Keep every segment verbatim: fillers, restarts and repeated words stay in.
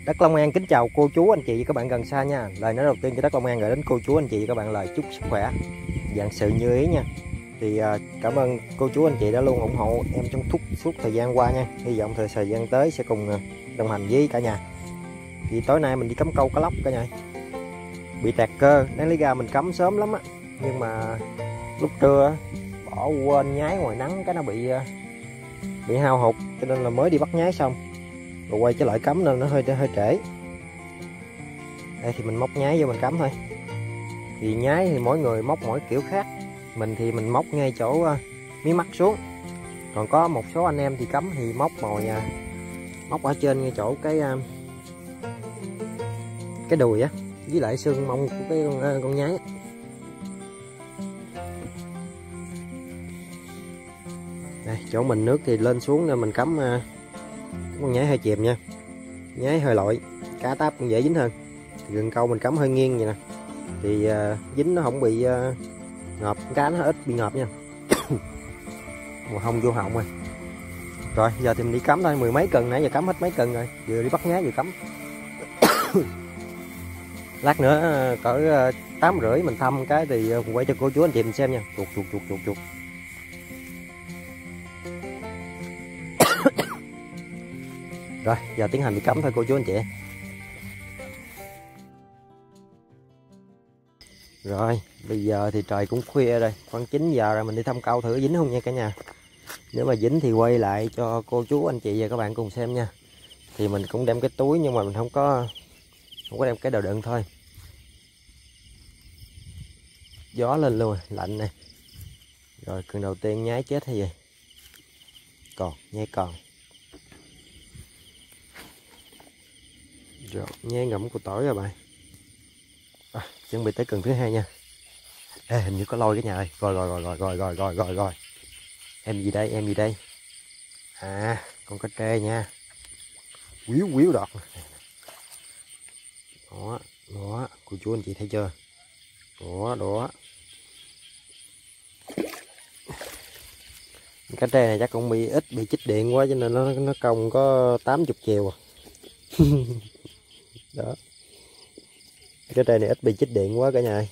Đất Long An kính chào cô chú anh chị và các bạn gần xa nha. Lời nói đầu tiên cho Đất Long An gửi đến cô chú anh chị và các bạn lời chúc sức khỏe, vạn sự như ý nha. Thì uh, cảm ơn cô chú anh chị đã luôn ủng hộ em trong suốt suốt thời gian qua nha. Hy vọng thời thời gian tới sẽ cùng uh, đồng hành với cả nhà. Thì tối nay mình đi cắm câu cá lóc cả nhà. Bị tẹt cơ, đáng lý ra mình cắm sớm lắm á, nhưng mà lúc trưa bỏ quên nhái ngoài nắng cái nó bị uh, bị hao hụt, cho nên là mới đi bắt nhái xong rồi quay trở lại cắm nên nó hơi hơi trễ. Đây thì mình móc nhái vô mình cắm thôi. Thì nhái thì mỗi người móc mỗi kiểu khác. Mình thì mình móc ngay chỗ uh, mí mắt xuống. Còn có một số anh em thì cắm thì móc mồi uh, móc ở trên ngay chỗ cái uh, cái đùi á, với lại xương mông của cái con, uh, con nhái á. Đây, chỗ mình nước thì lên xuống nên mình cắm uh, con nhái hơi chìm nha, nhái hơi lội, cá táp cũng dễ dính hơn. Thì gần câu mình cắm hơi nghiêng vậy nè, thì uh, dính nó không bị uh, ngợp, cá nó ít bị ngợp nha. Mùa hông vô họng rồi. Rồi giờ thì mình đi cắm thôi, mười mấy cần, nãy giờ cắm hết mấy cần rồi, vừa đi bắt nhái vừa cắm. Lát nữa cỡ tám rưỡi mình thăm cái thì quay cho cô chú anh chị mình xem nha. Chuột chuột chuột chuột chuột. Rồi giờ tiến hành đi cắm thôi cô chú anh chị. Rồi bây giờ thì trời cũng khuya rồi, khoảng chín giờ rồi, mình đi thăm câu thử dính không nha cả nhà. Nếu mà dính thì quay lại cho cô chú anh chị và các bạn cùng xem nha. Thì mình cũng đem cái túi nhưng mà mình không có không có đem cái đầu đựng thôi. Gió lên luôn, lạnh nè. Rồi cần đầu tiên nhái chết hay gì? Còn, nhái còn. Rồi, nhái ngậm của tỏi rồi bạn. À, chuẩn bị tới cần thứ hai nha. Ê, hình như có lôi cái nhà ơi. Rồi rồi rồi rồi rồi rồi rồi rồi rồi. Em gì đây, em gì đây? À, con cá trê nha. Quýu quýu đọt. Đó, đó, cô chú anh chị thấy chưa? Đó, đó. Cá trê này chắc cũng bị ít bị chích điện quá cho nên nó nó cong có tám mươi chiều. Đó. Cái trê này ít bị chích điện quá cả nhà ơi.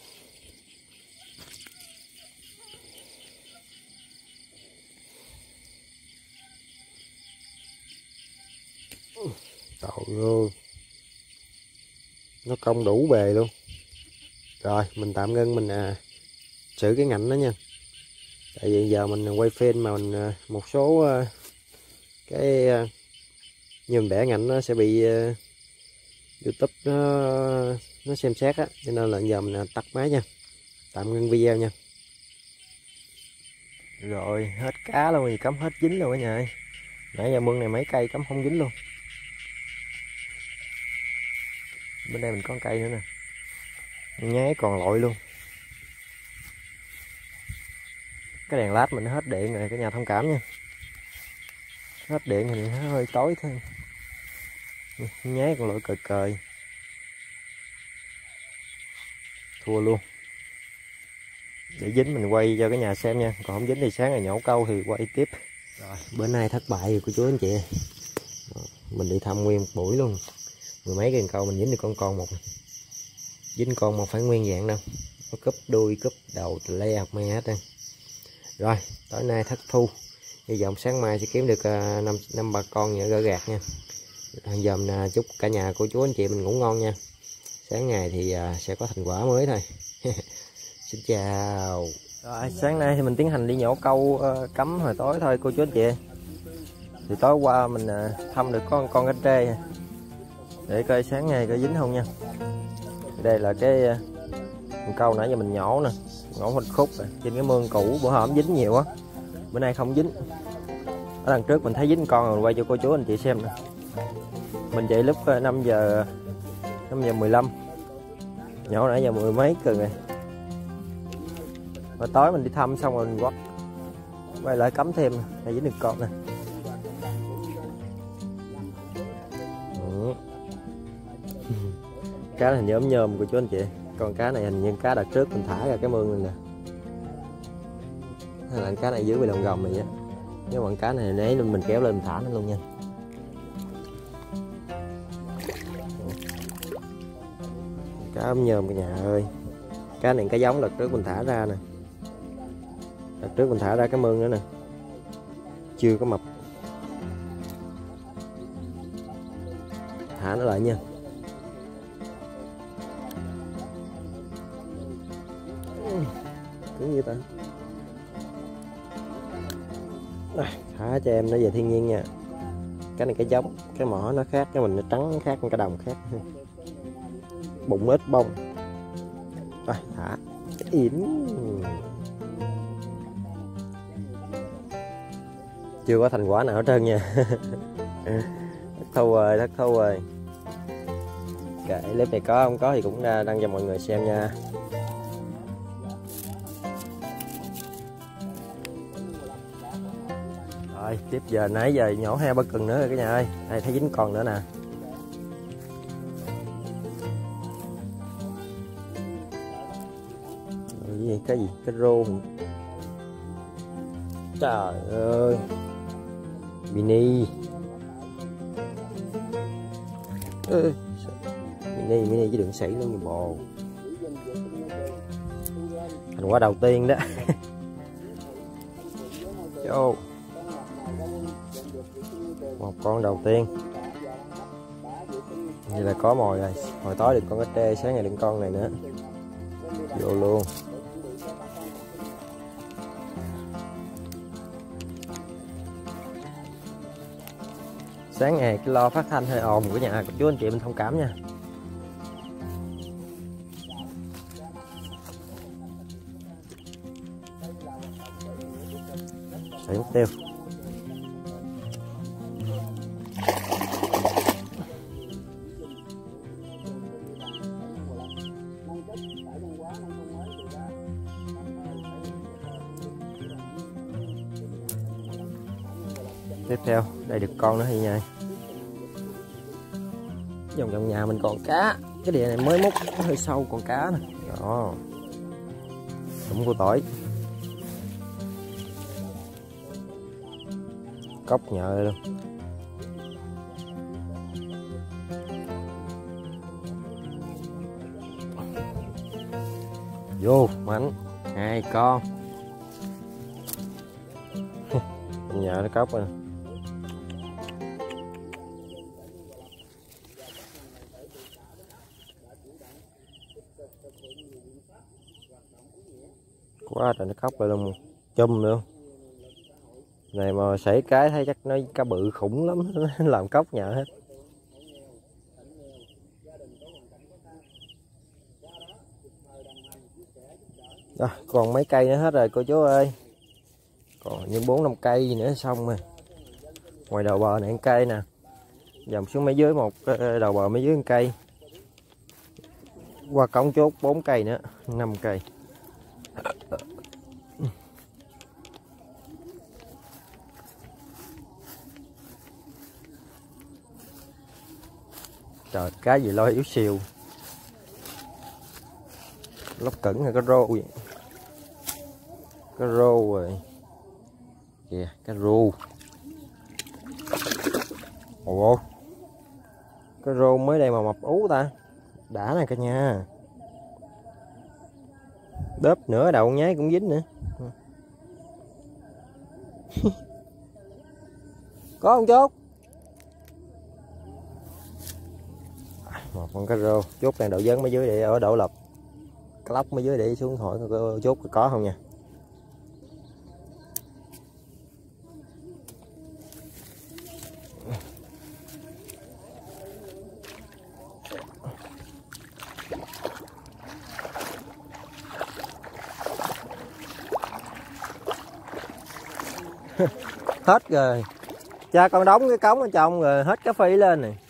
Trời ơi, nó cong đủ bề luôn. Rồi mình tạm ngưng mình à, xử cái ngạnh đó nha. Tại vì giờ mình quay phim mà mình à, một số à, cái à, nhường đẻ ngạnh nó sẽ bị à, YouTube nó nó xem xét á, cho nên là giờ mình tắt máy nha, tạm ngưng video nha. Rồi hết cá luôn, thì cắm hết dính luôn cả nhà ơi. Nãy giờ mương này mấy cây cắm không dính luôn. Bên đây mình có cây nữa nè, nhái còn lội luôn. Cái đèn led mình hết điện rồi cả nhà thông cảm nha, hết điện thì nó hơi tối thôi. Nhái còn lội cời cời, thua luôn. Để dính mình quay cho cái nhà xem nha, còn không dính thì sáng ngày nhổ câu thì quay tiếp. Rồi bữa nay thất bại rồi cô chú anh chị. Mình đi thăm nguyên một buổi luôn, mười mấy cây câu mình dính được con con một, dính con một phải nguyên dạng đâu, có cúp đuôi cúp đầu le học me hết. Rồi tối nay thất thu, hy vọng sáng mai sẽ kiếm được năm năm ba con nhựa gỡ gạt nha. Giờ mình chúc cả nhà cô chú anh chị mình ngủ ngon nha, sáng ngày thì sẽ có thành quả mới thôi. Xin chào. Rồi sáng nay thì mình tiến hành đi nhổ câu uh, cắm hồi tối thôi cô chú anh chị. Thì tối qua mình uh, thăm được con con cá trê, để coi sáng ngày coi dính không nha. Đây là cái uh, câu nãy giờ mình nhổ nè, nhổ một khúc rồi. Trên cái mương cũ bữa hổm dính nhiều á, bữa nay không dính. Ở đằng trước mình thấy dính con rồi, mình quay cho cô chú anh chị xem nè. Mình dậy lúc uh, năm giờ năm giờ mười lăm, nhổ nãy giờ mười mấy cần rồi. Và tối mình đi thăm xong rồi mình quất quay lại cắm thêm này, dính được con nè. Ừ. Cá này nhớm nhôm của chú anh chị. Con cá này hình như cá đợt trước mình thả ra cái mương này nè, hay là cá này dưới bị lồng gồng này á. Nếu con cá này nấy mình kéo lên mình thả nó luôn nha. Cá ốm nhôm cả nhà ơi. Cá này cá giống đợt trước mình thả ra nè. Đợt trước mình thả ra cái mương nữa nè. Chưa có mập. Thả nó lại nha. Cứ như ta. Thả cho em nó về thiên nhiên nha. Cái này cái giống, cái mỏ nó khác, cái mình nó trắng khác, cái đồng khác. Bụng ít bông. Rồi thả. Yểm. Chưa có thành quả nào hết trơn nha. Thất thu rồi, thất thu rồi. Kệ, clip này có không có thì cũng đăng cho mọi người xem nha. Rồi tiếp giờ nãy giờ nhổ hai ba cần nữa rồi cả nhà ơi. Đây thấy dính con nữa nè. Cái gì, cái gì? Cái rô. Trời ơi. Mini. Ừ. Mini, mini chứ đừng xảy luôn như bồ. Thành quả đầu tiên đó. Vô. Một con đầu tiên. Vậy là có mồi rồi. Hồi tối đừng con cá trê, sáng ngày đừng con này nữa. Vô luôn. Sáng ngày cái lo phát thanh hơi ồn của nhà chú anh chị mình thông cảm nha. Sợi mục tiêu. Tiếp theo đây được con nữa hay nha. Vòng vòng nhà mình còn cá. Cái đĩa này mới múc hơi sâu còn cá nè. Đó. Cũng của tỏi. Cốc nhợ luôn. Vô mạnh hai con. Nhợ nó cốc rồi. Quá trời nó khóc rồi luôn, chum luôn. Này mà sảy cái thấy chắc nó cá bự khủng lắm, làm cốc nhợ hết. À, còn mấy cây nữa hết rồi cô chú ơi. Còn như bốn năm cây gì nữa xong rồi. Ngoài đầu bờ này cây nè. Dòng xuống mấy dưới một đầu bờ mấy dưới một cây. Qua cổng chốt bốn cây nữa, năm cây. Trời, cá gì lôi yếu xìu. Lóc cẩn hay cá rô vậy. Cá rô rồi. Kìa, cá rô. Ồ, cá rô mới đây mà mập ú ta. Đã nè cả nhà. Đớp nửa đầu nháy cũng dính nữa. Có không chốt? Một con cá rô. Chốt đang đậu dấn mấy dưới để ở đậu lập. Cá lóc mấy dưới để xuống hỏi chốt có không nha. Hết rồi. Cha con đóng cái cống ở trong rồi hết cá phi lên này.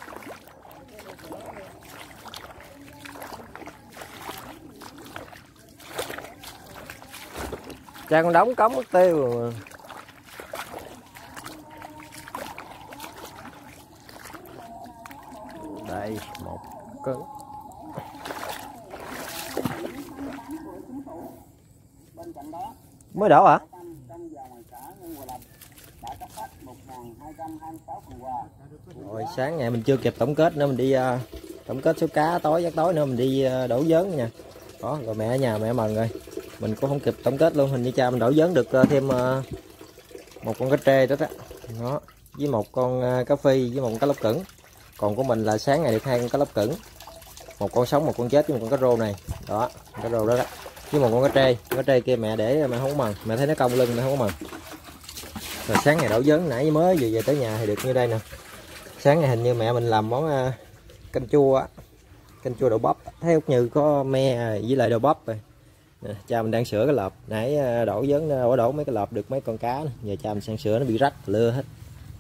Cha con đóng cống mất tiêu rồi mà. Đây một cân. Mới đổ hả? Rồi sáng ngày mình chưa kịp tổng kết nữa, mình đi uh, tổng kết số cá tối giấc tối nữa mình đi đổ vớn nha. Đó, rồi mẹ ở nhà mẹ mần rồi mình cũng không kịp tổng kết luôn. Hình như cha mình đổ vớn được thêm một con cá trê đó đó, đó với một con cá phi với một con cá lóc cứng. Còn của mình là sáng ngày được hai con cá lóc cứng, một con sống một con chết với một con cá rô này đó, cá rô đó đó với một con cá trê. Cá trê kia mẹ để mẹ không mần, mẹ thấy nó cong lưng mẹ không mần. Rồi sáng ngày đổ vớn nãy mới vừa về tới nhà thì được như đây nè. Sáng ngày hình như mẹ mình làm món uh, canh chua á, canh chua đậu bắp. Thấy Út Như có me với lại đậu bắp rồi. Nè, cha mình đang sửa cái lợp nãy đổ vớn đổ đổ mấy cái lợp được mấy con cá nữa. Giờ cha mình sang sửa nó bị rách lưa hết.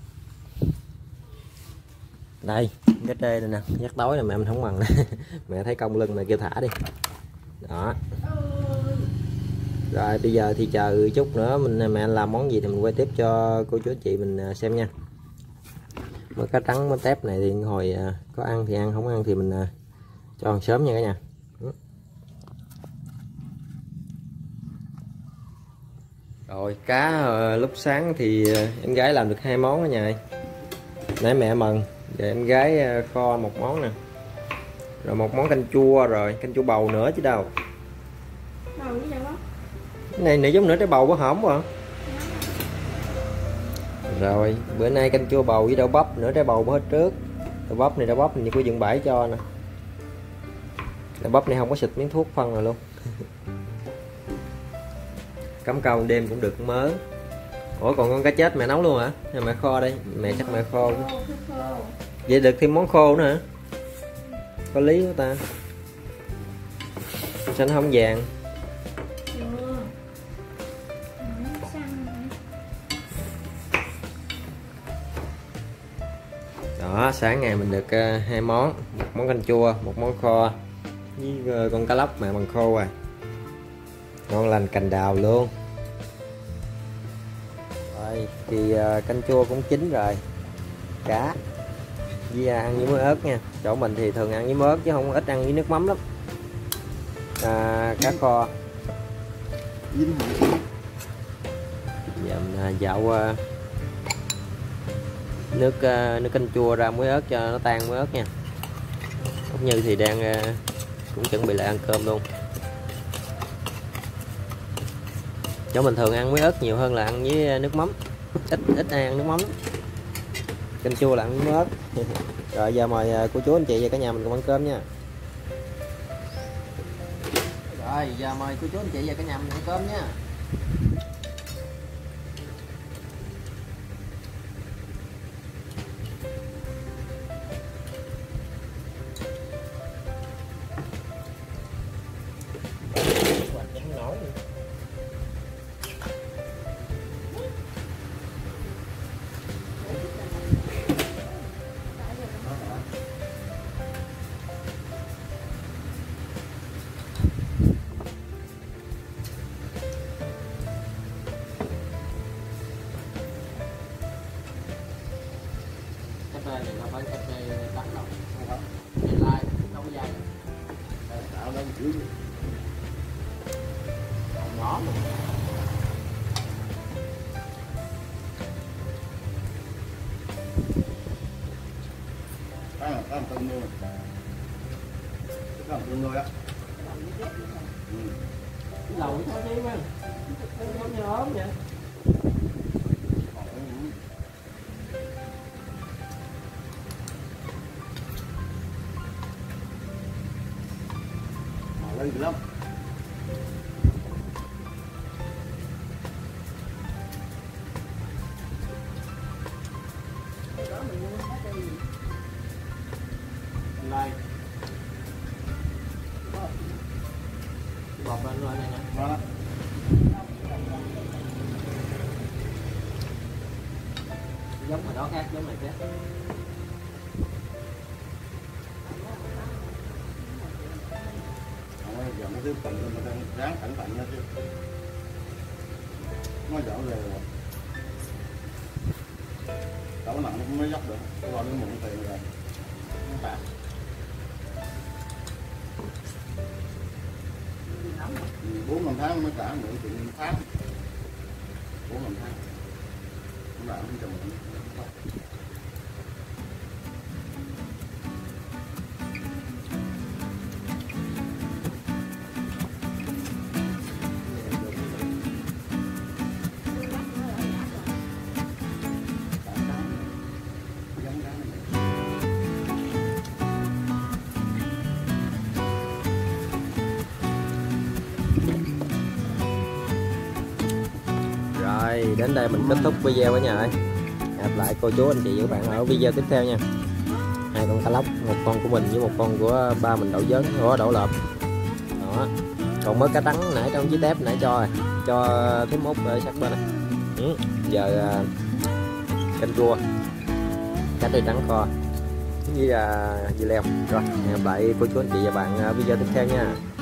Đây cái trê này nè, giấc tối này mẹ mình không mần. Mẹ thấy cong lưng mẹ kêu thả đi đó. Rồi bây giờ thì chờ chút nữa mình mẹ làm món gì thì mình quay tiếp cho cô chú anh chị mình xem nha. Mới cá trắng mới tép này thì hồi có ăn thì ăn, không ăn thì mình cho ăn sớm nha cả nhà. Rồi cá lúc sáng thì em gái làm được hai món ở nhà. Nãy mẹ mần, giờ em gái kho một món nè. Rồi một món canh chua, rồi canh chua bầu nữa chứ đâu. Bầu gì vậy? Cái này này giống nửa trái bầu có hổm quá. Rồi bữa nay canh chua bầu với đậu bắp, nửa trái bầu hết trước. Đậu bắp này đậu bắp mình cô dựng bãi cho nè. Đậu bắp này không có xịt miếng thuốc phân rồi luôn. Cắm câu đêm cũng được mớ. Ủa còn con cá chết mẹ nấu luôn hả? Hay mẹ kho đây? Mẹ chắc mẹ kho. Vậy được thêm món khô nữa hả? Có lý quá ta. Xanh hông vàng. Đó, sáng ngày mình được uh, hai món, một món canh chua, một món kho với uh, con cá lóc mà bằng khô rồi. Ngon lành cành đào luôn. Rồi thì uh, canh chua cũng chín rồi. Cá với uh, ăn với muối ớt nha. Chỗ mình thì thường ăn với muối ớt chứ không ít ăn với nước mắm lắm. À, cá kho. Giờ mình uh, dạo uh, nước uh, nước canh chua ra muối ớt cho nó tan muối ớt nha. Út Như thì đang uh, cũng chuẩn bị lại ăn cơm luôn. Chỗ mình thường ăn muối ớt nhiều hơn là ăn với nước mắm, ít ít ai ăn nước mắm. Canh chua là ăn với muối ớt. Rồi giờ mời uh, cô chú anh chị và cả nhà mình cùng ăn cơm nha. Rồi giờ mời cô chú anh chị và cả nhà mình ăn cơm nha. Này nó phải cách đây đắt đâu, không phải. Này lai đâu có dây. Đây tạo lên chữ. Còn nhỏ mà. Cái này cái tương nuôi. Cái tương nuôi á. Cái lầu nó đi mà. Nó như ốm vậy. Lên lắm. Này. Bọc lên rồi này nè. Đó. Giống hồi đó khác, giống này khác. Giờ nó tiếp cận nó đang ráng cẩn thận nha chứ. Nó dở về rồi. Đâu có nặng nó cũng mới dốc được. Cái lo nó mụn tiền rồi. Nó bạc. bốn năm tháng mới trả mượn tiền tháng. bốn năm tháng. Nó đã không chồng mình. đến đây mình kết thúc video ở nhà ơi. Hẹn lại cô chú anh chị và các bạn ở video tiếp theo nha. Hai con cá lóc, một con của mình với một con của ba mình đậu dớn của đậu lợp đó. Còn mới cá trắng nãy trong chiếc tép nãy cho rồi, cho thím út ở sát bên này. Ừ. Giờ uh, canh chua, cá tây trắng kho với uh, dưa leo. Rồi hẹn lại cô chú anh chị và bạn uh, video tiếp theo nha.